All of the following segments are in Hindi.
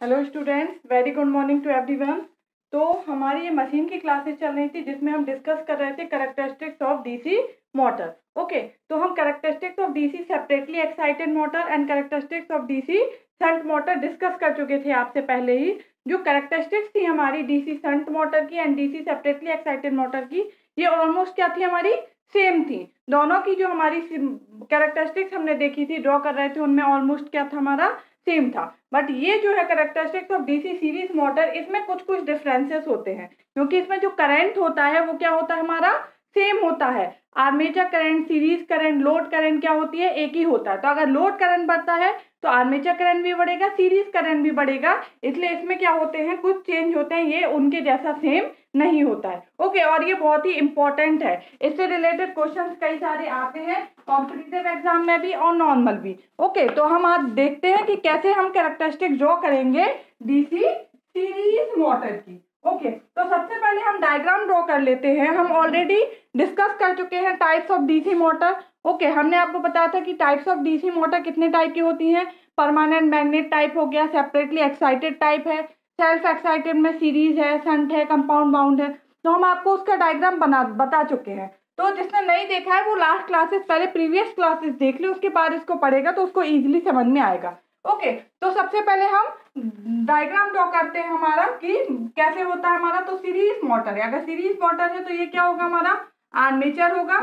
Hello students, very good morning to everyone. तो हमारी ये मशीन की क्लासेस चल रही थी जिसमें हम डिस्कस कर रहे थे characteristics of DC motor. Okay, तो हम characteristics of DC separately excited motor and characteristics of DC shunt motor discuss कर चुके थे आपसे पहले ही। जो कैरेक्टरिस्टिक्स थी हमारी डीसी शंट मोटर की and DC separately excited motor की, ये ऑलमोस्ट क्या थी, हमारी सेम थी। दोनों की जो हमारी कैरेक्टरिस्टिक्स हमने देखी थी, ड्रॉ कर रहे थे, उनमें ऑलमोस्ट क्या था, हमारा सेम था। बट ये जो है characteristics of DC series motor, इसमें कुछ कुछ डिफरेंसेस होते हैं, क्योंकि इसमें जो करंट होता है वो क्या होता है, हमारा सेम होता है। Armature current, series current, load current क्या होती है, एक ही होता है। तो अगर लोड करंट बढ़ता है तो आर्मेचर करंट भी बढ़ेगा, सीरीज करंट भी बढ़ेगा। इसलिए इसमें क्या होते हैं, कुछ चेंज होते हैं, ये उनके जैसा सेम नहीं होता है। ओके, और ये बहुत ही इंपॉर्टेंट है। इससे रिलेटेड क्वेश्चंस कई सारे आते हैं कॉम्पिटिटिव एग्जाम में भी और नॉर्मल भी। ओके, तो हम आज देखते हैं कि कैसे हम कैरेक्टरिस्टिक ड्रॉ करेंगे डीसी सीरीज मोटर की। ओके, तो सबसे पहले हम डायग्राम ड्रॉ कर लेते हैं। हम ऑलरेडी डिस्कस कर चुके हैं types of DC motor. Okay, हमने आपको बताया था कि टाइप्स ऑफ डीसी मोटर कितने टाइप की होती हैं। परमानेंट मैग्नेट टाइप हो गया, सेपरेटली एक्साइटेड टाइप है, सेल्फ एक्साइटेड में सीरीज है, शंट है, कंपाउंड बाउंड है। तो हम आपको उसका डायग्राम बता चुके हैं। तो जिसने नहीं देखा है वो लास्ट क्लासेस, पहले प्रीवियस क्लासेस देख ले, उसके बाद इसको पढ़ेगा तो उसको इजीली समझ में आएगा। ओके, तो सबसे पहले हम डायग्राम ड्रॉ करते हैं हमारा कि कैसे होता है हमारा। तो सीरीज मोटर है, अगर सीरीज मोटर है तो ये क्या होगा, हमारा आर्मेचर होगा।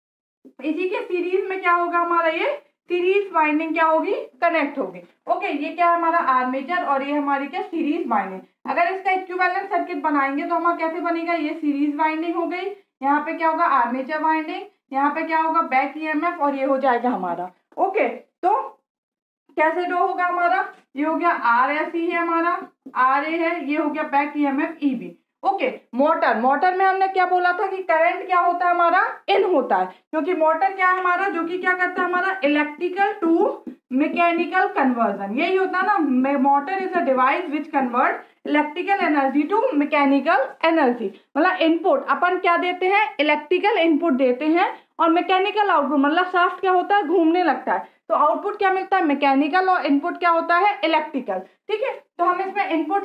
इसी के सीरीज में क्या होगा, हमारा ये सीरीज वाइंडिंग क्या होगी, कनेक्ट होगी। ओके, ये क्या है, हमारा आर्मेचर और ये हमारी क्या, सीरीज वाइंडिंग। अगर इसका इक्विवेलेंट सर्किट बनाएंगे तो हमारा कैसे बनेगा, ये सीरीज वाइंडिंग हो गई, यहाँ पे क्या होगा आर्मेचर वाइंडिंग, यहाँ पे क्या होगा बैक ईएमएफ, और ये हो जाएगा हमारा। ओके, तो कैसे ड्रॉ होगा हमारा, ये हो गया आर एस ई है हमारा, आर ए है, ये हो गया back EMF E B. Okay, motor में हमने क्या बोला था कि करंट क्या होता है, हमारा इन होता है, क्योंकि मोटर क्या है हमारा, जो कि क्या करता है, हमारा इलेक्ट्रिकल टू मैकेनिकल कन्वर्जन। यही होता है ना, motor is a device which convert electrical energy to mechanical energy. मतलब इनपुट अपन क्या देते हैं, इलेक्ट्रिकल इनपुट देते हैं, और मैकेनिकल आउटपुट मतलब शाफ्ट क्या होता है, घूमने लगता है, तो आउटपुट क्या मिलता है, मैकेनिकल, और इनपुट क्या होता है, इलेक्ट्रिकल। ठीक है, तो हम इसमें इनपुट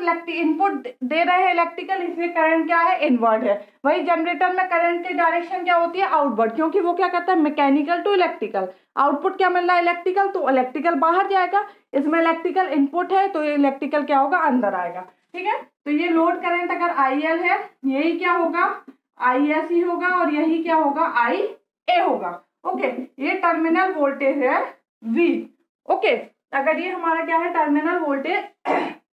दे रहे हैं इलेक्ट्रिकल, इसलिए करंट क्या है, इनवर्ड है। वही जनरेटर में करंट की डायरेक्शन क्या होती है, आउटवर्ड, क्योंकि वो क्या करता है, मैकेनिकल टू इलेक्ट्रिकल। आउटपुट क्या मिल रहा है, इलेक्ट्रिकल, तो इलेक्ट्रिकल बाहर जाएगा। इसमें इलेक्ट्रिकल इनपुट है तो इलेक्ट्रिकल क्या होगा, अंदर आएगा। ठीक है, तो ये लोड करंट अगर IL है, यही क्या होगा, ISE होगा, और यही क्या होगा, IA होगा। ओके, ये टर्मिनल वोल्टेज है V। ओके, अगर ये हमारा क्या है, टर्मिनल वोल्टेज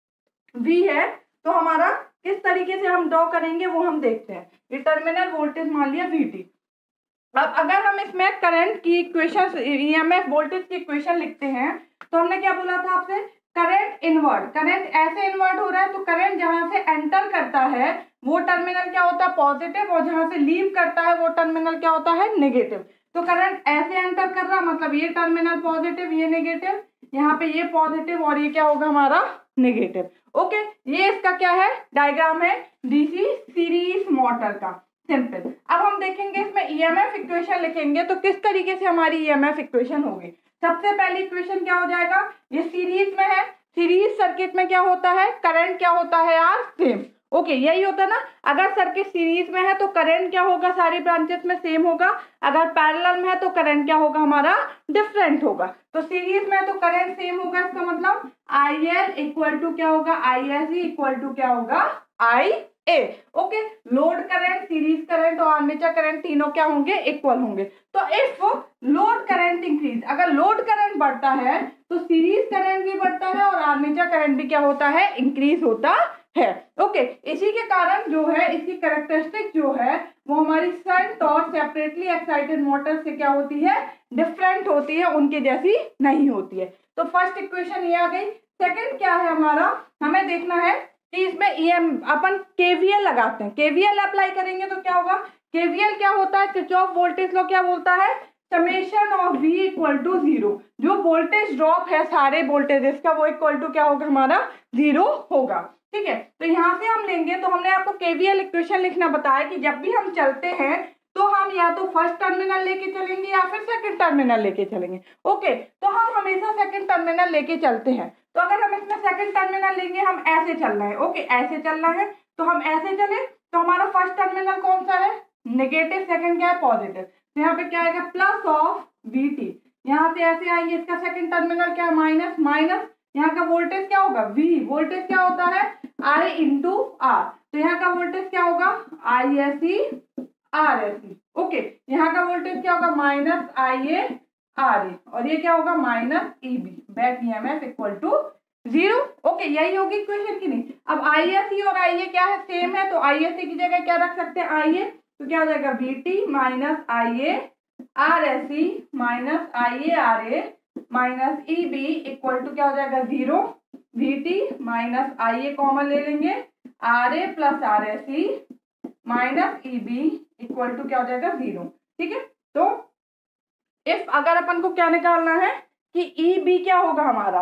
V है, तो हमारा किस तरीके से हम ड्रॉ करेंगे वो हम देखते हैं। ये टर्मिनल वोल्टेज मान लिया VT। अब अगर हम इसमें करंट की इक्वेशन, EMF वोल्टेज की इक्वेशन लिखते हैं, तो हमने क्या बोला था आपसे, करंट इनवर्ट, करंट ऐसे इन्वर्ट हो रहा है, तो करंट जहां से एंटर करता है वो टर्मिनल क्या होता है, पॉजिटिव, और जहां से लीव करता है वो टर्मिनल क्या होता है, नेगेटिव। तो करंट ऐसे एंटर कर रहा, मतलब ये टर्मिनल पॉजिटिव, ये नेगेटिव, यहाँ पे ये पॉजिटिव, और ये क्या होगा हमारा नेगेटिव। ओके, ये इसका क्या है, डायग्राम है डीसी सीरीज मोटर का, सिंपल। अब हम देखेंगे इसमें ईएमएफ इक्वेशन लिखेंगे तो किस तरीके से हमारी ईएमएफ इक्वेशन होगी। सबसे पहली इक्वेशन क्या हो जाएगा, ये सीरीज में है, सीरीज सर्किट में क्या होता है, करंट क्या होता है यार, सेम। ओके, यही होता है ना, अगर सर्किट सीरीज में है तो करंट क्या होगा, सारी ब्रांचेस में सेम होगा। अगर पैरेलल में है तो करंट क्या होगा, हमारा डिफरेंट होगा। तो सीरीज में है तो करंट सेम होगा, इसका मतलब IL इक्वल टू क्या होगा, ISE इक्वल टू क्या होगा, IA। Okay, load current, series current और आर्मेचर करंट तीनों क्या होंगे, इक्वल होंगे। तो इफ लोड करंट इंक्रीज, अगर लोड करंट बढ़ता है तो सीरीज करंट भी बढ़ता है और आर्मेचर करंट भी क्या होता है, इंक्रीज होता है। ओके, इसी के कारण जो है, इसकी कैरेक्टरिस्टिक जो है वो हमारी शंट और सेपरेटली एक्साइटेड मोटर से क्या होती है, डिफरेंट होती है, उनके जैसी नहीं होती है। तो फर्स्ट इक्वेशन ये आ गई। सेकंड क्या है हमारा, हमें देखना है कि इसमें अपन KVL लगाते हैं, KVL अप्लाई करेंगे तो क्या होगा, KVL क्या होता है, किरचॉफ वोल्टेज लॉ क्या बोलता है, summation of V equal to 0। जो वोल्टेज ड्रॉप है सारे वोल्टेजेस का, वो इक्वल टू क्या होगा, हमारा 0 होगा। ठीक है, तो यहाँ से हम लेंगे, तो हमने आपको KVL इक्वेशन लिखना बताया कि जब भी हम चलते हैं तो हम या तो फर्स्ट टर्मिनल लेके चलेंगे या फिर सेकंड टर्मिनल लेके चलेंगे। ओके, तो हम हमेशा सेकंड टर्मिनल लेके चलते हैं। तो अगर हम इसमें सेकंड टर्मिनल लेंगे, हम ऐसे चलना है। ओके, ऐसे चलना है तो हम ऐसे चले तो हमारा फर्स्ट टर्मिनल कौन सा है? नेगेटिव, सेकंड क्या है? पॉजिटिव। तो यहाँ पे क्या आएगा? Plus of VT। यहाँ से ऐसे आएंगे, इसका सेकंड टर्मिनल क्या है? माइनस, माइनस यहाँ का वोल्टेज क्या होगा? V। वोल्टेज क्या होता है? I into R। तो यहाँ का वोल्टेज क्या होगा? ISC RSC। ओके, यहाँ का वोल्टेज क्या होगा? माइनस IA RA, और ये क्या होगा? Minus EB। Back EMF equal to 0। Okay, यही होगी इक्वेशन की नहीं? अब ISC और IA क्या है? सेम है, तो ISC की जगह क्या रख सकते हैं? IA। तो क्या हो जाएगा? VT minus IA RSC minus IA RA minus EB equal to क्या हो जाएगा? 0। VT माइनस IA कॉमन ले लेंगे, RA plus RSC minus EB equal to क्या हो जाएगा? 0। ठीक है, तो इफ अगर अपन को क्या निकालना है कि EB क्या होगा हमारा,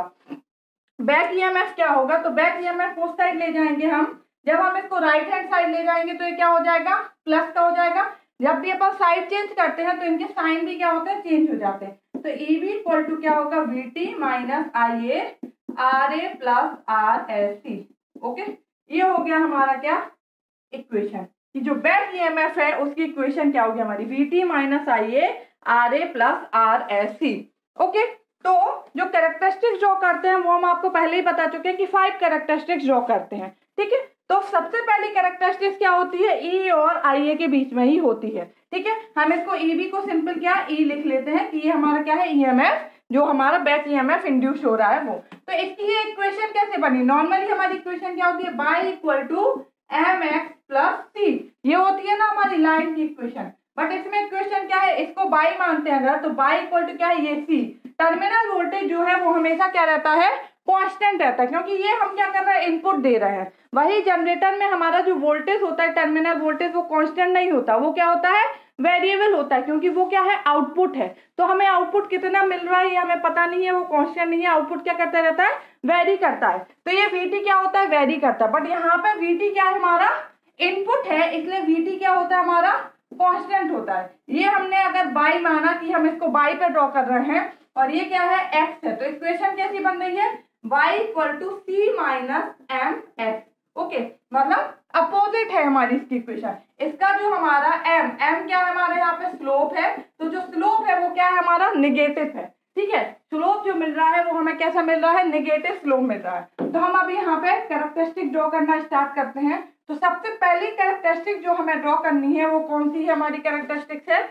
बैक EMF क्या होगा, तो बैक EMF उस साइड ले जाएंगे हम। जब हम इसको राइट हैंड साइड ले जाएंगे तो ये क्या हो जाएगा? प्लस का हो जाएगा। जब भी अपन साइड चेंज करते हैं तो इनके साइन भी क्या होते हैं? चेंज हो जाते हैं। तो EB इक्वल टू क्या होगा? VT minus IA RA plus RSC। Okay, ये हो गया हमारा क्या? इक्वेशन कि जो बैक EMF है उसकी इक्वेशन क्या होगी हमारी? VT minus IA RA plus RSC। Okay, तो जो कैरेक्टरिस्टिक्स ड्रॉ करते हैं वो हम आपको पहले ही बता चुके हैं कि 5 कैरेक्टरिस्टिक्स ड्रॉ करते हैं। ठीक है, तो सबसे पहली कैरेक्टरिस्टिक्स क्या होती है? E और IA के बीच में ही होती है। ठीक है, हम इसको EB को सिंपल क्या E लिख लेते हैं कि ये हमारा क्या है? EMF, जो हमारा बैक EMF इंड्यूस हो रहा है वो। तो इसकी ये इक्वेशन कैसे बनी? नॉर्मली हमारी इक्वेशन क्या होती है? Y equal to MX plus C, ये होती है ना हमारी लाइन की इक्वेशन। बट इसमें इक्वेशन क्या है? इसको बाई मानते हैं अगर, तो बाई इक्वल टू क्या है? ये C। टर्मिनल वोल्टेज जो है वो हमेशा क्या रहता है? कांस्टेंट रहता है, क्योंकि ये हम क्या कर रहे हैं? इनपुट दे रहे हैं। वही जनरेटर में हमारा जो वोल्टेज होता है, टर्मिनल वोल्टेज, वो कांस्टेंट नहीं होता, वो क्या होता है? वेरिएबल होता है, क्योंकि वो क्या है? आउटपुट है। तो हमें आउटपुट कितना मिल रहा है ये हमें पता नहीं है, वो कांस्टेंट नहीं है। आउटपुट क्या करता रहता है? वेरी करता है। तो ये VT क्या होता है? वेरी करता है। बट यहाँ पे VT क्या है? हमारा इनपुट है, इसलिए VT क्या होता है? हमारा कांस्टेंट होता है। ये हमने अगर बाई माना कि हम इसको बाई पे ड्रॉ कर रहे हैं, और ये क्या है? X है। तो इक्वेशन कैसी बन रही है? y equal to C minus MX। Okay, मतलब अपोजिट है हमारी इसकी इक्वेशन। इसका जो हमारा m क्या है? हमारे यहाँ पे स्लोप है, तो जो स्लोप है वो क्या है? हमारा नेगेटिव है। ठीक है, स्लोप जो मिल रहा है वो हमें कैसा मिल रहा है? नेगेटिव स्लोप मिल रहा है। तो हम अभी यहाँ पे कैरेक्टरिस्टिक ड्रॉ करना स्टार्ट करते हैं। तो सबसे पहली कैरेक्टरिस्टिक जो हमें ड्रॉ करनी है वो कौन सी है? हमारी कैरेक्टरिस्टिक्स है,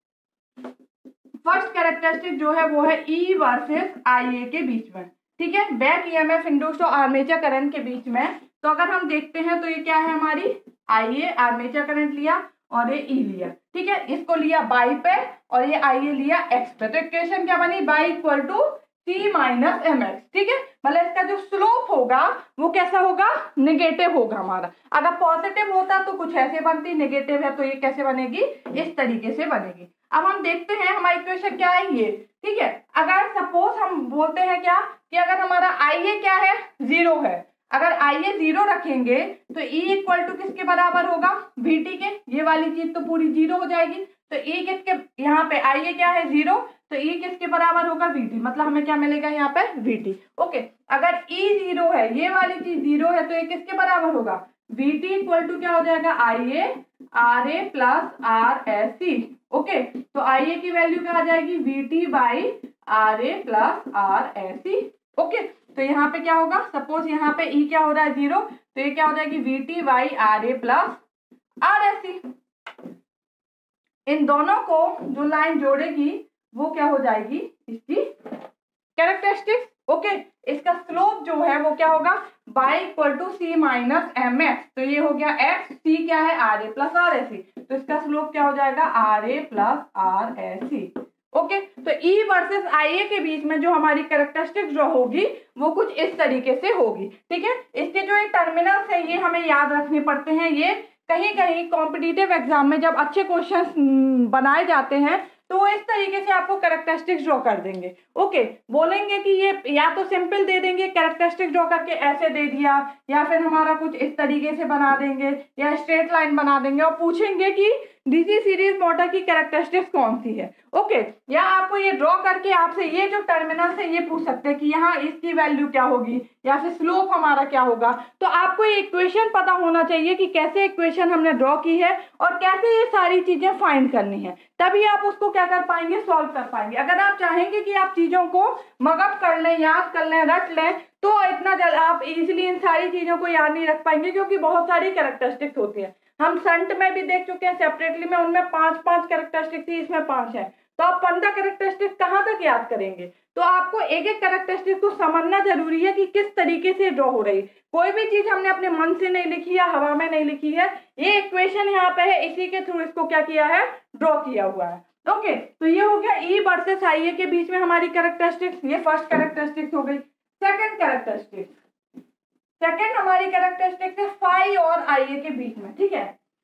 फर्स्ट कैरेक्टरिस्टिक जो है वो है E वर्सेस IA के बीच में। ठीक है, बैक EMF इंड्यूस्ड और आर्मेचर करंट के बीच में। तो अगर हम देखते हैं तो ये क्या है? हमारी IA आर्मेचर करंट लिया और ये E लिया। ठीक है, इसको लिया बाई पे और ये IA लिया X पे। तो इक्वेशन क्या बनी? Y equal to C minus MX। ठीक है, मतलब इसका जो स्लोप होगा वो कैसा होगा? नेगेटिव होगा हमारा। अगर पॉजिटिव होता तो कुछ ऐसे बनती, नेगेटिव है तो ये कैसे बनेगी? इस तरीके से बनेगी। अब हम देखते हैं हमारी इक्वेशन क्या है ये। ठीक है, अगर सपोज हम बोलते हैं क्या कि अगर हमारा IA क्या है? 0 है। अगर IA 0 रखेंगे तो E इक्वल टू किसके बराबर होगा? VT के। ये वाली चीज तो पूरी 0 हो जाएगी। तो E किसके, यहाँ पे IA क्या है? 0, तो E किसके बराबर होगा? VT। मतलब हमें क्या मिलेगा यहाँ पे? VT। ओके, अगर E 0 है, ये वाली चीज 0 है, तो ये किसके बराबर होगा? VT इक्वल टू क्या हो जाएगा? IA RA plus RSC। Okay, तो IA की वैल्यू क्या आ जाएगी? VT by RA plus RSC। Okay, तो यहाँ पे क्या होगा? सपोज यहाँ पे E क्या हो रहा है? 0, तो ये क्या हो जाएगी? VT by RA plus RSC। इन दोनों को जो लाइन जोड़ेगी वो क्या हो जाएगी? इसकी कैरेक्टरिस्टिक्स। ओके, इसका स्लोप जो है वो क्या होगा? Y equal to C minus MX। तो ये हो गया X, C क्या है? RA plus RSC। तो इसका स्लोप क्या हो जाएगा? RA plus RSC। ओके, तो E वर्सेस IA के बीच में जो हमारी कैरेक्टरिस्टिक जो होगी वो कुछ इस तरीके से होगी। ठीक है, इसके जो ये टर्मिनल्स है ये हमें याद रखने पड़ते हैं। ये कहीं कहीं कॉम्पिटिटिव एग्जाम में जब अच्छे क्वेश्चंस बनाए जाते हैं तो वो इस तरीके से आपको कैरेक्टरिस्टिक्स ड्रॉ कर देंगे। ओके, बोलेंगे कि ये या तो सिंपल दे देंगे, कैरेक्टरिस्टिक ड्रॉ करके ऐसे दे दिया, या फिर हमारा कुछ इस तरीके से बना देंगे या स्ट्रेट लाइन बना देंगे और पूछेंगे कि डीसी सीरीज मोटर की कैरेक्टरिस्टिक्स कौन सी है। ओके, या आपको ये ड्रॉ करके आपसे ये जो टर्मिनल से ये पूछ सकते हैं कि यहाँ इसकी वैल्यू क्या होगी या फिर स्लोप हमारा क्या होगा। तो आपको ये इक्वेशन पता होना चाहिए कि कैसे इक्वेशन हमने ड्रॉ की है और कैसे ये सारी चीजें फाइंड करनी है, तभी आप उसको क्या कर पाएंगे, सॉल्व कर पाएंगे। अगर आप चाहेंगे कि आप चीजों को मगअप कर लें, याद कर लें, रट लें, तो इतना जल्द आप इजीली इन सारी चीजों को याद नहीं रख पाएंगे, क्योंकि बहुत सारी कैरेक्टरिस्टिक्स होती है। हम संट में भी देख चुके हैं सेपरेटली में, उनमें 5 कैरेक्टरिस्टिक थी, इसमें 5 है, तो आप 15 कैरेक्टरिस्टिक कहाँ तक याद करेंगे। तो आपको एक एक कैरेक्टरिस्टिक को समझना जरूरी है कि किस तरीके से ड्रॉ हो रही है। कोई भी चीज हमने अपने मन से नहीं लिखी है, हवा में नहीं लिखी है, ये इक्वेशन यहाँ पे है, इसी के थ्रू इसको क्या किया है, ड्रॉ किया हुआ है। ओके, तो ये हो गया ई वर्सेस आई ए के बीच में हमारी कैरेक्टरिस्टिक्स, ये फर्स्ट कैरेक्टरिस्टिक्स हो गई। सेकंड कैरेक्टरिस्टिक्स, सेकंड हमारी कैरेक्टरिस्टिक्स है फाई और आई ए के बीच में, ठीक है।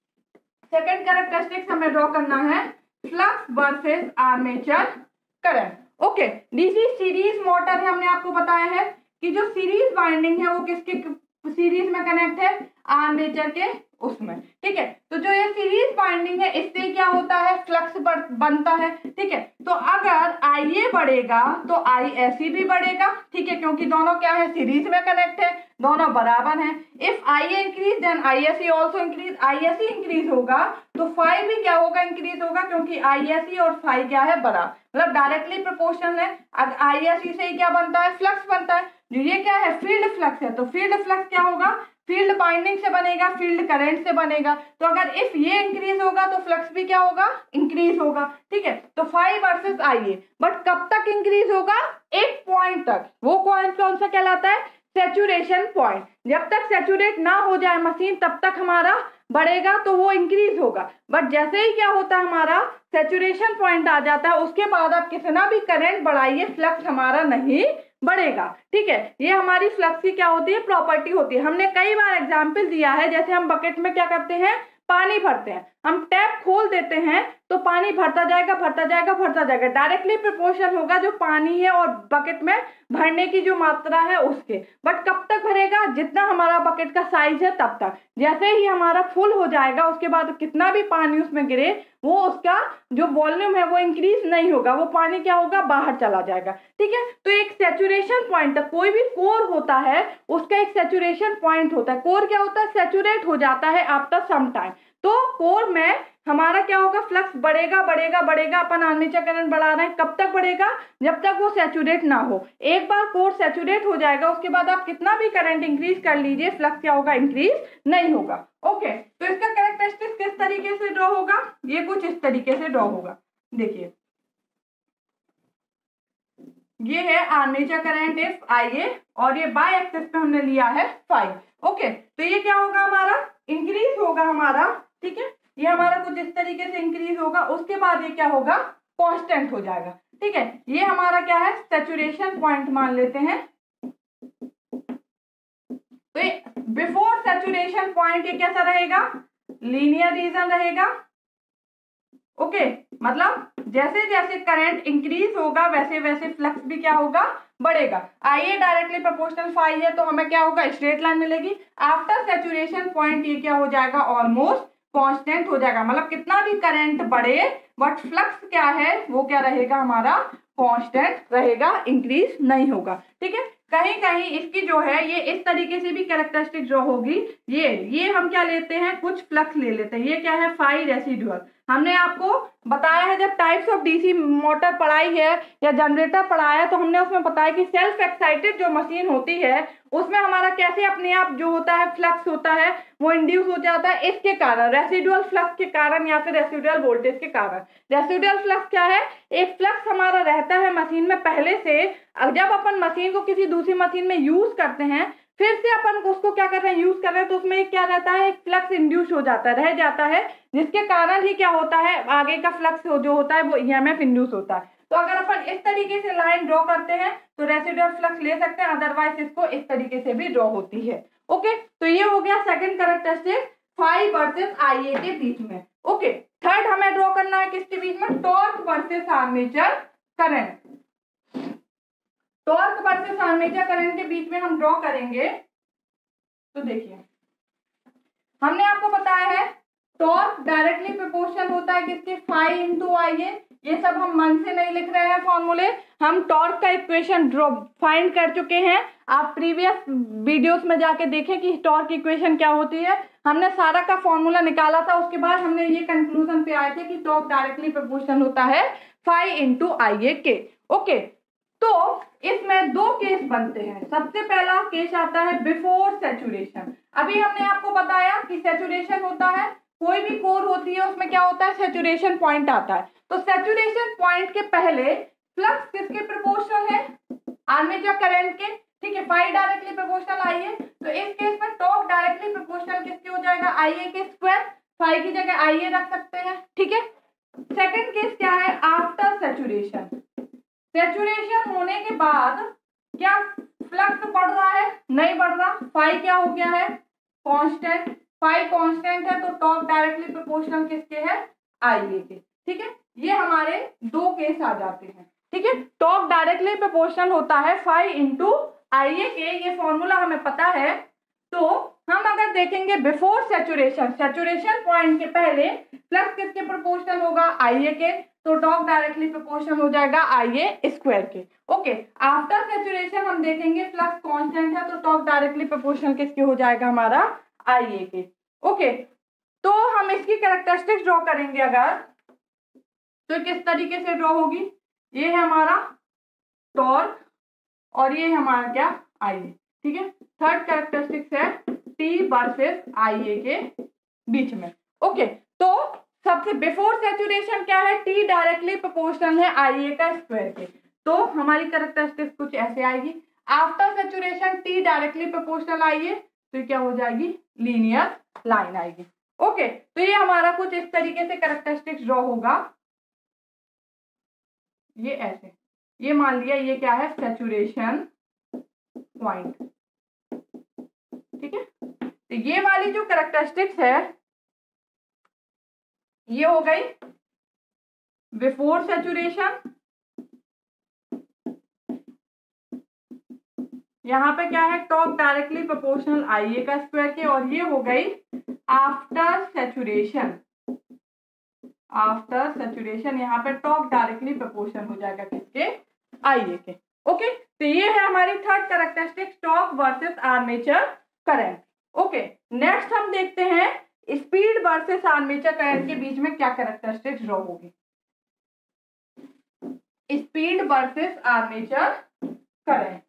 सेकंड कैरेक्टरिस्टिक्स हमें ड्रॉ करना है flux versus armature current. Okay, DC series motor है, हमने आपको बताया है कि जो सीरीज वाइंडिंग है वो किसके सीरीज में कनेक्ट है, आर्मेचर के उसमें, ठीक है। तो जो ये सीरीज वाइंडिंग है इससे क्या होता है, फ्लक्स बनता है, ठीक है। तो अगर आईए बढ़ेगा तो आईएससी भी बढ़ेगा, ठीक है, क्योंकि दोनों क्या है, सीरीज में कनेक्ट है, दोनों बराबर हैं। If IA increase then ISC also increase, ISC increase होगा तो फाई भी क्या होगा, इंक्रीज होगा, क्योंकि आईएससी और फाई क्या है, बड़ा, मतलब डायरेक्टली प्रोपोर्शनल है। अब आईएससी से क्या बनता है, फ्लक्स बनता है, जो ये क्या है, फील्ड फ्लक्स है, तो फील्ड फ्लक्स क्या होगा, फील्ड बाइंडिंग से बनेगा, फील्ड करंट से बनेगा। तो अगर इफ ये इंक्रीज होगा तो फ्लक्स भी क्या होगा, इंक्रीज होगा, ठीक है। तो फाई वर्सेस आईए, बट कब तक इंक्रीज होगा, एक पॉइंट तक। वो पॉइंट कौन सा कहलाता है, सैचुरेशन पॉइंट। जब तक सैचुरेट ना हो जाए मशीन तब तक हमारा बढ़ेगा तो वो इंक्रीज होगा, बट जैसे ही क्या होता है, हमारा सैचुरेशन पॉइंट आ जाता है, उसके बाद आप कितना भी करंट बढ़ाइए फ्लक्स हमारा नहीं बढ़ेगा, ठीक है। ये हमारी फ्लक्स की क्या होती है, प्रॉपर्टी होती है। हमने कई बार एग्जाम्पल दिया है, जैसे हम बकेट में क्या करते हैं, पानी भरते हैं, हम टैप खोल देते हैं तो पानी भरता जाएगा भरता जाएगा भरता जाएगा, डायरेक्टली प्रोपोर्शनल होगा जो पानी है और बकेट में भरने की जो मात्रा है उसके। बट कब तक भरेगा, जितना हमारा बकेट का साइज है तब तक। जैसे ही हमारा फुल हो जाएगा उसके बाद कितना भी पानी उसमें गिरे वो उसका जो वॉल्यूम है वो इंक्रीज नहीं होगा, वो पानी क्या होगा, बाहर चला जाएगा, ठीक है। तो एक सैचुरेशन पॉइंट तक, कोई भी कोर होता है उसका एक सैचुरेशन पॉइंट होता है। कोर क्या होता है, सैचुरेट हो जाता है आफ्टर सम टाइम। तो कोर में हमारा क्या होगा, फ्लक्स बढ़ेगा बढ़ेगा बढ़ेगा, अपन आर्मेचर करंट बढ़ा रहे हैं, कब तक बढ़ेगा, जब तक वो सैचुरेट ना हो। एक बार कोर सैचुरेट हो जाएगा उसके बाद आप कितना भी करंट इंक्रीज कर लीजिए, फ्लक्स क्या होगा, इंक्रीज नहीं होगा। ओके, तो इसका कैरेक्टरिस्टिक्स किस तरीके से ड्रॉ होगा, ये कुछ इस तरीके से ड्रॉ होगा। देखिए, ये है आर्मेचर करंट इफ आईए और ये बाय एक्सिस पे हमने लिया है 5। ओके, तो ये क्या होगा, हमारा इंक्रीज होगा हमारा, ठीक है। ये हमारा कुछ इस तरीके से इंक्रीज होगा, उसके बाद ये क्या होगा, कांस्टेंट हो जाएगा, ठीक है। ये हमारा क्या है, सैचुरेशन पॉइंट मान लेते हैं। तो बिफोर सैचुरेशन पॉइंट ये कैसा रहेगा, लीनियर रीजन रहेगा। ओके, मतलब जैसे जैसे करंट इंक्रीज होगा वैसे वैसे फ्लक्स भी क्या होगा, बढ़ेगा। आइए डायरेक्टली प्रोपोर्शनल फाई है तो हमें क्या होगा, स्ट्रेट लाइन मिलेगी। आफ्टर सैचुरेशन पॉइंट ये क्या हो जाएगा, ऑलमोस्ट कांस्टेंट हो जाएगा, मतलब कितना भी करंट बढ़े बट फ्लक्स क्या है, वो क्या रहेगा, हमारा कांस्टेंट रहेगा, इंक्रीज नहीं होगा, ठीक है। कहीं कहीं इसकी जो है ये इस तरीके से भी कैरेक्टरिस्टिक जो होगी, ये हम क्या लेते हैं, कुछ फ्लक्स ले लेते हैं। ये क्या है, फाई रेसिडुअल। हमने आपको बताया है, जब टाइप्स ऑफ डीसी मोटर पढ़ाई है या जनरेटर पढ़ाया है तो हमने उसमें बताया कि सेल्फ एक्साइटेड जो मशीन होती है उसमें हमारा कैसे अपने आप जो होता है फ्लक्स होता है वो इंड्यूस हो जाता है, इसके कारण, रेसिडुअल फ्लक्स के कारण या फिर रेसिडुअल वोल्टेज के कारण। रेसिडुअल फ्लक्स क्या है, एक फ्लक्स हमारा रहता है मशीन में पहले से, जब अपन मशीन को किसी दूसरी मशीन में यूज करते हैं, फिर से अपन उसको क्या कर रहे हैं, यूज कर रहे हैं, तो उसमें क्या रहता है, एक फ्लक्स इंड्यूस हो जाता है, रह जाता है, जिसके कारण ही क्या होता है, आगे का फ्लक्स जो होता है वो ईएमएफ इंड्यूस होता है। तो अगर अपन इस तरीके से लाइन ड्रॉ करते हैं तो रेसिडुअल फ्लक्स ले सकते हैं, अदरवाइज इसको इस तरीके से भी ड्रॉ होती है। ओके, तो ये हो गया सेकंड कैरेक्टरिस्टिक फाई वर्सेस आईए के बीच में। ओके, थर्ड हमें ड्रॉ करना है किसके बीच में, torque versus armature current. Torque versus armature current के बीच में हम ड्रॉ करेंगे। तो देखिए, हमने आपको बताया है टॉर्क डायरेक्टली प्रोपोर्शनल होता है किसके, फाई इंटू आई ए। ये सब हम मन से नहीं लिख रहे हैं फॉर्मूले, हम टॉर्क का इक्वेशन फाइंड कर चुके हैं। आप प्रीवियस वीडियोस में जाके देखें कि टॉर्क इक्वेशन क्या होती है, हमने सारा का फॉर्मूला निकाला था। उसके बाद हमने ये कंक्लूजन पे आए थे कि टॉर्क डायरेक्टली प्रोपोर्शनल होता है फाई इंटू आई ए के। ओके, तो इसमें दो केस बनते हैं। सबसे पहला केस आता है बिफोर सैचुरेशन। अभी हमने आपको बताया कि सैचुरेशन होता है, कोई भी कोर होती है उसमें क्या होता है, सैचुरेशन पॉइंट आता है। तो सैचुरेशन पॉइंट के पहले फ्लक्स किसके प्रोपोर्शनल है, आर्मेचर करंट के, ठीक है, phi directly proportional I A. तो इस केस में टॉर्क डायरेक्टली प्रोपोर्शनल किसके हो जाएगा, आई ए के स्क्वायर, फाई की जगह आई ए रख सकते हैं, ठीक है। सेकंड केस क्या है, आफ्टर सैचुरेशन। सैचुरेशन होने के बाद क्या फ्लक्स बढ़ रहा है, नहीं बढ़ रहा, फाई क्या हो गया है, कांस्टेंट, फाई कांस्टेंट है, तो टॉर्क डायरेक्टली प्रोपोर्शनल किसके है, आई ए के, ठीक है। ये हमारे दो केस आ जाते हैं, ठीक है। टॉर्क डायरेक्टली प्रोपोर्शनल होता है फाई इंटू आई ए के, ये फॉर्मूला हमें पता है। तो हम अगर देखेंगे बिफोर सैचुरेशन, सैचुरेशन पॉइंट के पहले फ्लक्स किसके प्रोपोर्शनल होगा, आई ए के, तो टॉर्क डायरेक्टली प्रोपोर्शनल हो जाएगा आई ए स्क्वायर के। ओके, आफ्टर सैचुरेशन हम देखेंगे फ्लक्स कांस्टेंट है, तो टॉर्क डायरेक्टली प्रोपोर्शनल किसके हो जाएगा, हमारा आई ए के। ओके, तो हम इसकी कैरेक्टरिस्टिक्स ड्रॉ करेंगे अगर, तो किस तरीके से ड्रॉ होगी, ये है हमारा टॉर्क और ये है हमारा क्या, आई ए, ठीक है। थर्ड कैरेक्टरिस्टिक्स है टी वर्सेस आई ए के बीच में। ओके, तो सबसे बिफोर सैचुरेशन क्या है, टी डायरेक्टली प्रोपोर्शनल है आई ए का स्क्वायर के, तो हमारी कैरेक्टरिस्टिक्स कुछ ऐसे आएगी। After saturation T directly proportional I A, तो ये क्या हो जाएगी, लीनियर लाइन आएगी। ओके, तो ये हमारा कुछ इस तरीके से कैरेक्टरिस्टिक्स ड्रॉ होगा, ये ऐसे, ये मान लिया ये क्या है, सैचुरेशन पॉइंट, ठीक है। तो ये वाली जो कैरेक्टरिस्टिक्स है ये हो गई बिफोर सैचुरेशन, यहाँ पे क्या है, torque directly proportional I A का स्क्वायर के, और ये हो गई आफ्टर सैचुरेशन। आफ्टर सैचुरेशन यहाँ पे टॉर्क डायरेक्टली प्रोपोर्शनल हो जाएगा किसके, आई ए के। ओके, तो ये है हमारी third characteristics, torque versus armature current. Okay, next हम देखते हैं स्पीड वर्सेस आर्मेचर करंट के बीच में क्या कैरेक्टरिस्टिक्स ड्रॉ होगी। स्पीड वर्सेस आर्मेचर करंट,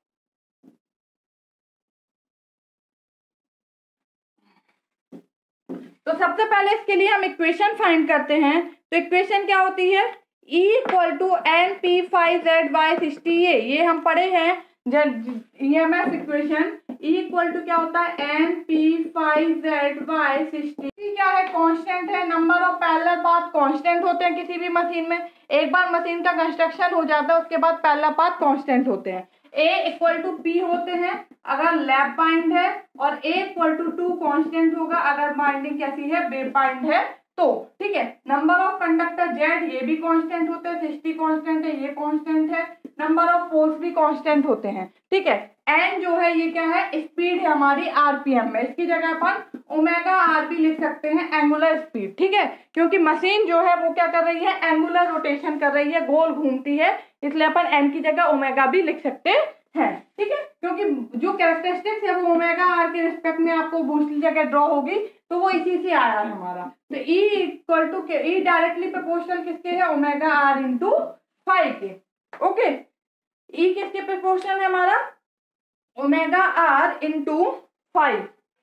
तो सबसे पहले इसके लिए हम इक्वेशन फाइंड करते हैं। तो इक्वेशन क्या होती है, E equal to N P phi Z by 60A, ये हम पढ़े हैं EMF equation. E equal to क्या होता है, एन पी फाई जेड बाई 60, क्या है, कांस्टेंट है। Number of parallel path constant होते हैं किसी भी मशीन में, एक बार मशीन का कंस्ट्रक्शन हो जाता है उसके बाद पैरेलल पाथ कांस्टेंट होते हैं। A इक्वल टू P होते हैं अगर लैप बाइंड है, और A इक्वल टू 2 कांस्टेंट होगा अगर बाइंडिंग कैसी है, वेव बाइंड है तो, ठीक है। नंबर ऑफ कंडक्टर Z ये भी कांस्टेंट होते हैं, 60 कांस्टेंट है, ये कांस्टेंट है। नंबर ऑफ पोल्स भी कांस्टेंट होते हैं, ठीक है। N जो है ये क्या है, स्पीड है हमारी आरपीएम में, इसकी जगह अपन ओमेगा आर भी लिख सकते हैं, एंगुलर स्पीड, ठीक है, क्योंकि मशीन जो है वो क्या कर रही है, एंगुलर रोटेशन कर रही है, गोल घूमती है, इसलिए अपन एन की जगह ओमेगा भी लिख सकते हैं, ठीक है। क्योंकि जो कैरेक्टरिस्टिक्स है वो ओमेगा आर के रिस्पेक्ट में आपको दूसरी जगह ड्रॉ होगी, तो वो इसी से आया है हमारा। तो E equal to K, E directly proportional किसके है, ओमेगा आर इंटू फाई के। ओके, E किसके प्रोपोर्शनल है हमारा, omega R into phi.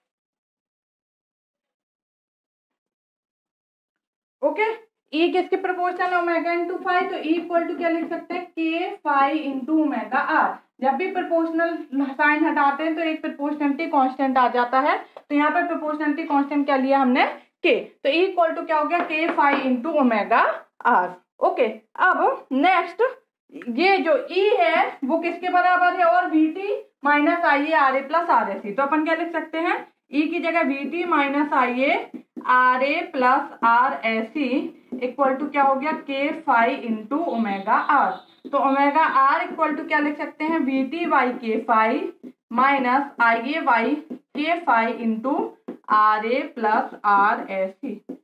Okay, E किसके प्रोपोर्शनल ओमेगा इंटू फाई, तो E इक्वल टू क्या लिख सकते हैं, के फाई इंटू ओमेगा आर। जब भी प्रोपोर्शनल साइन हटाते हैं तो एक प्रोपोर्शनलिटी कांस्टेंट आ जाता है, तो यहाँ पर प्रोपोर्शनलिटी कांस्टेंट क्या लिया हमने, के, तो E इक्वल टू क्या हो गया, K phi into omega R. Okay, अब नेक्स्ट ये जो E है वो किसके बराबर है, और VT minus I A R A plus R A C, तो अपन क्या लिख सकते हैं, E की जगह VT minus I A R A plus R A C equal to क्या हो गया, K phi into omega R. तो ओमेगा आर इक्वल टू क्या लिख सकते हैं, VT by K phi minus I A by K phi into R A plus R A C,